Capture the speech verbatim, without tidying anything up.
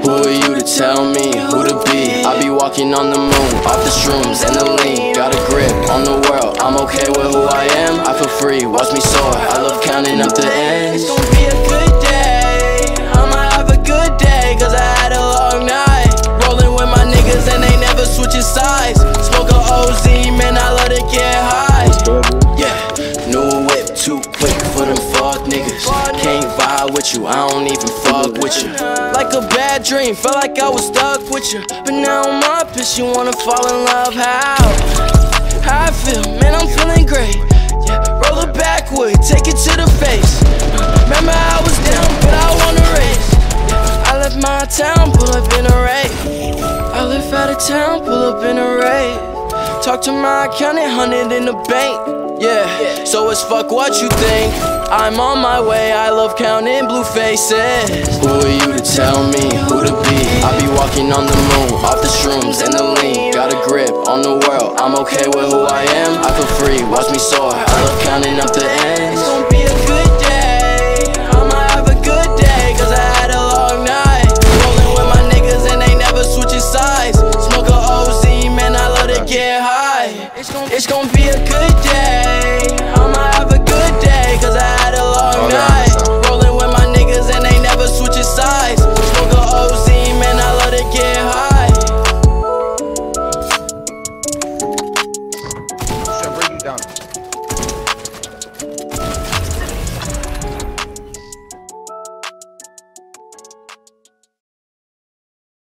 Who are you to tell me who to be? I be walking on the moon, off the shrooms and the lean. Got a grip on the world, I'm okay with who I am. I feel free, watch me soar, I love counting up the ends. It's gonna be a good day, I'ma have a good day, cause I had a long night. Rolling with my niggas and they never switching sides. Smoke a O Z, man, I let it get high. Yeah, new whip, too quick for them fuck niggas. Can't vibe with you, I don't even fuck with you. Like a bad dream, felt like I was stuck with you. But now I'm up, if you wanna fall in love, how? How I feel, man, I'm feeling great. Yeah, roll it backward, take it to the face. Remember I was down, but I wanna race. I left my town, pull up in a raid. I live out of town, pull up in a raid. Talk to my accountant, hundred in the bank. Yeah, so it's fuck what you think. I'm on my way, I love counting blue faces. Who are you to tell me who to be? I be walking on the moon, off the shrooms and the lean. Got a grip on the world, I'm okay with who I am. I feel free, watch me soar, I love counting up the ends.